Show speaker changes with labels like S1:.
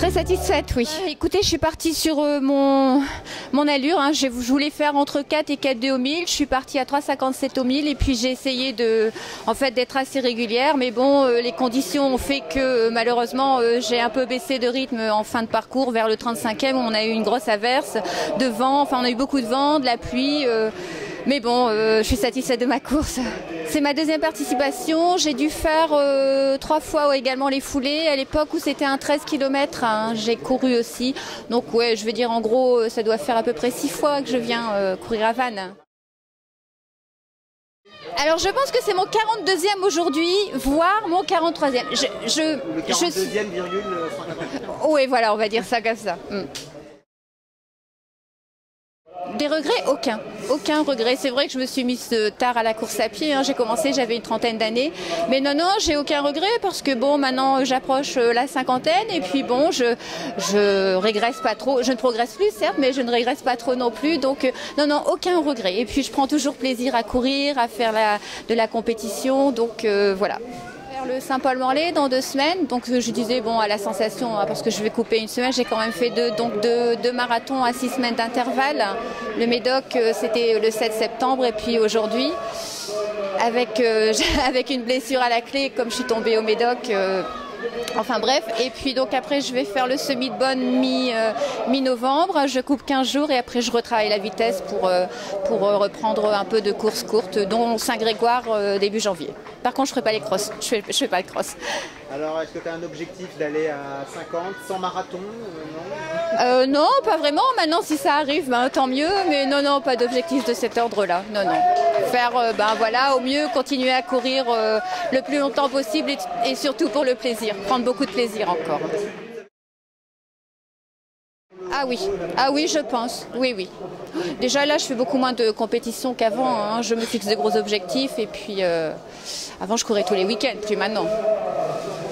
S1: très satisfaite, oui. Écoutez, je suis partie sur mon allure. Hein. Je voulais faire entre 4 et 4,2 au 1000. Je suis partie à 3,57 au 1000 et puis j'ai essayé d'être assez régulière. Mais bon, les conditions ont fait que malheureusement, j'ai un peu baissé de rythme en fin de parcours vers le 35e où on a eu une grosse averse de vent. Enfin, on a eu beaucoup de vent, de la pluie. Mais bon, je suis satisfaite de ma course. C'est ma deuxième participation. J'ai dû faire 3 fois également les foulées. À l'époque où c'était un 13 km, hein, j'ai couru aussi. Donc ouais, je veux dire en gros, ça doit faire à peu près 6 fois que je viens courir à Vannes. Alors je pense que c'est mon 42e aujourd'hui, voire mon 43e.
S2: Le 42e virgule 180.
S1: Oui, voilà, on va dire ça comme ça. Des regrets? Aucun regret. C'est vrai que je me suis mise tard à la course à pied. Hein. J'ai commencé, j'avais une trentaine d'années. Mais non, j'ai aucun regret parce que bon, maintenant j'approche la cinquantaine et puis bon, je régresse pas trop. Je ne progresse plus, certes, mais je ne régresse pas trop non plus. Donc non, aucun regret. Et puis je prends toujours plaisir à courir, à faire de la compétition. Donc voilà. Le Saint-Paul-Morlaix dans 2 semaines, donc je disais bon à la sensation hein, parce que je vais couper une semaine, j'ai quand même fait deux marathons à 6 semaines d'intervalle. Le Médoc c'était le 7 septembre et puis aujourd'hui avec une blessure à la clé comme je suis tombée au Médoc. Enfin bref, et puis donc après je vais faire le semi de Bonne mi-novembre, je coupe 15 jours et après je retravaille la vitesse pour reprendre un peu de courses courtes, dont Saint-Grégoire début janvier. Par contre je ferai pas les crosses, je fais pas le cross.
S2: Alors est-ce que tu as un objectif d'aller à 50, 100 marathons
S1: non, pas vraiment. Maintenant, si ça arrive, ben, tant mieux. Mais non, pas d'objectif de cet ordre-là. Non. Faire, voilà, au mieux, continuer à courir le plus longtemps possible et surtout pour le plaisir. Prendre beaucoup de plaisir encore. Ah oui, je pense. Oui. Déjà là, je fais beaucoup moins de compétition qu'avant. Hein. Je me fixe de gros objectifs et puis avant, je courais tous les week-ends, plus maintenant.